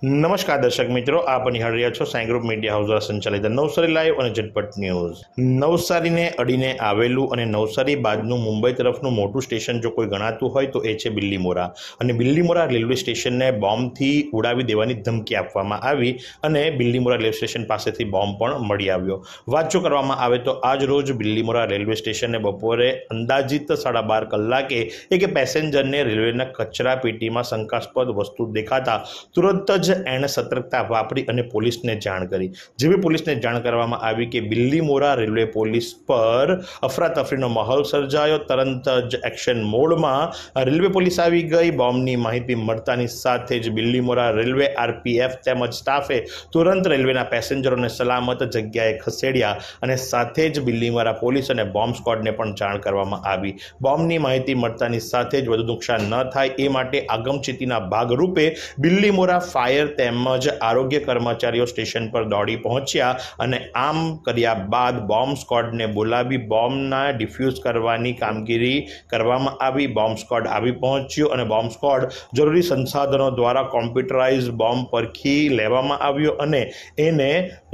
નમસ્કાર દર્શક મિત્રો, આપ નિહાળી રહ્યા છો સાઈ ગ્રુપ મીડિયા હાઉસ દ્વારા સંચાલિત નવસારી લાઈવ અને ઝટપટ ન્યૂઝ। નવસારીને અડીને આવેલું અને નવસારી બાદનું મુંબઈ તરફનું મોટું સ્ટેશન જો કોઈ ગણાતું હોય તો એ છે બિલ્લીમોરા। અને બિલ્લીમોરા રેલવે સ્ટેશનને બોમ્બથી ઉડાવી દેવાની ધમકી આપવામાં આવી અને બિલ્લીમોરા રેલવે સ્ટેશન પાસેથી બોમ્બ પણ મળી આવ્યો। વાત જો કરવામાં આવે તો આજ રોજ બિલ્લીમોરા રેલવે સ્ટેશને બપોરે અંદાજિત 12:30 કલાકે એક પેસેન્જરને રેલવેના કચરા પેટીમાં શંકાસ્પદ વસ્તુ દેખાતા तुरंत ज एने सतर्कता वापरी अने पुलिस ने जाण करी। जेवी पुलिस ने जाण करवामां आवी के बिल्लीमोरा रेलवे पुलिस पर अफरातफरीनो माहौल सर्जायो। तुरंत ज एक्शन मोड में रेलवे पुलिस आवी गई। बॉम्बनी माहिती मळतानी साथे ज बिल्लीमोरा रेलवे आरपीएफ तेमज स्टाफे तुरंत रेलवेना पेसेंजरोने सलामत जग्याए खसेड्या अने साथे ज बिल्लीमोरा पुलिस अने बॉम्ब स्क्वॉडने पण जाण करवामां आवी। बॉम्बनी माहिती मळतानी साथे ज वधु नुकसान न थाय ए माटे आगमचेतीना भागरूपे बिल्लीमोरा फायर तेमज आरोग्य कर्मचारीओ स्टेशन पर दौड़ी पहोंच्या अने आम कर्या बाद बॉम्ब स्क्वॉड ने बोलावी बॉम्बना डिफ्यूज करवानी कामगीरी करवामां आवी। बॉम्ब स्क्वॉड आवी पहोंच्यो अने बॉम्ब स्क्वॉड जरूरी संसाधनों द्वारा कॉम्प्यूटराइज बॉम्ब परखी लेवामां आव्यो अने एने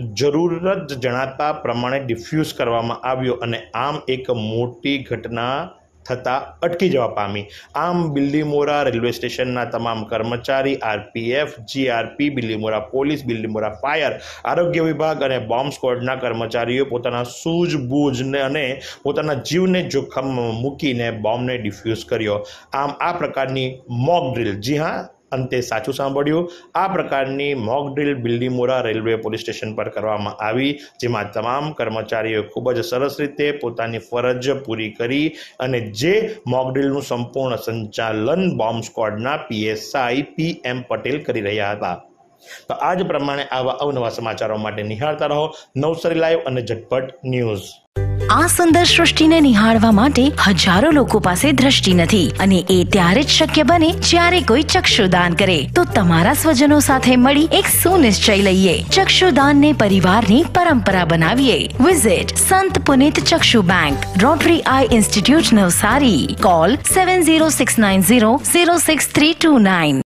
जरूरत जणाता प्रमाणे डिफ्यूज करवामां आव्यो अने आम एक मोटी घटना थता अटकी जवा पामी। आम बिल्लीमोरा रेलवे स्टेशनना तमाम कर्मचारी, RPF, GRP, Bilimora police, Bilimora fire, आरोग्य विभाग और बॉम्ब स्क्वॉडना कर्मचारीओ पोताना सूझबूझने अने पोताना जीवने जोखम मूकीने बॉम्बने डिफ्यूज कर्यो। आम आ प्रकारनी मॉक ड्रिल, जी हाँ अंते साचुं सांभळ्युं, आ प्रकारनी mock drill Bilimora railway police station पर करवामां आवी, जेमां तमाम कर्मचारीओए खूब ज सरस रीते पोतानी फरज पूरी करी अने जे मॉक ड्रिलनुं संपूर्ण संचालन बॉम्ब स्क्वॉडना पीएसआई पीएम पटेल करी रह्या हता। तो आज प्रमाणे आवा अवनवा समाचारों माटे निहाळता रहो नवसारी लाइव अने झटपट न्यूज। आ सुंदर सृष्टिने निहाळवा माटे हजारों लोको पासे दृष्टि नथी अने ए त्यारे ज शक्य बने ज्यारे कोई चक्षुदान करे। तो तमारा स्वजनों साथे मळी एक सुनिश्चय लईए। चक्षुदान ने परिवारनी परंपरा बनावीए। Visit Sant Punit Chakshu bank, Rotary eye institute Navsari. Call 7069006329।